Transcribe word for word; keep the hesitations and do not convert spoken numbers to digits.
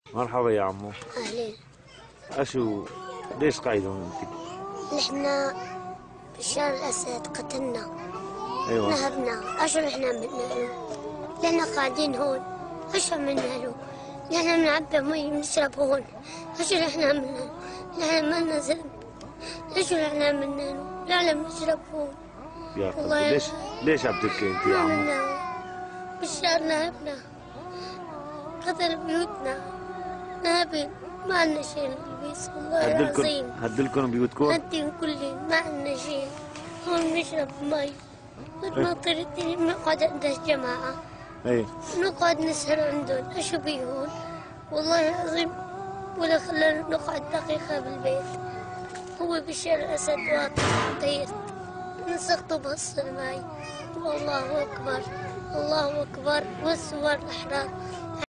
مرحبا يا عمو. أهلين. أشو ليش قاعد هون أنت؟ نحن بشار الأسد قتلنا. أيوة. نهبنا، أشو نحن بدنا له؟ نحن قاعدين هون، أشو عملنا له؟ نحن بنعبي مي بنشرب هون، أشو نحن عملنا له؟ نحن مالنا ذنب، أشو نحن عملنا له؟ نحن بنشرب هون. يا قلبي ليش ليش عم تبكي أنت يا عمو؟ بشار نهبنا، قتل بيوتنا، نهبين، ما عندنا شيء نلبس والله العظيم. هدلكم بيوتكم؟ هدين كلين، ما عندنا شيء، هون بنشرب مي، بنطر الدنيا بنقعد عند الجماعة. ايه نقعد نسهر عندهم، اشو بيهون؟ والله العظيم ولا خلانا نقعد دقيقة بالبيت. هو بشار الأسد واطي طيرت، نسقطه بهالصر معي. والله أكبر، الله أكبر، والصور الأحرار.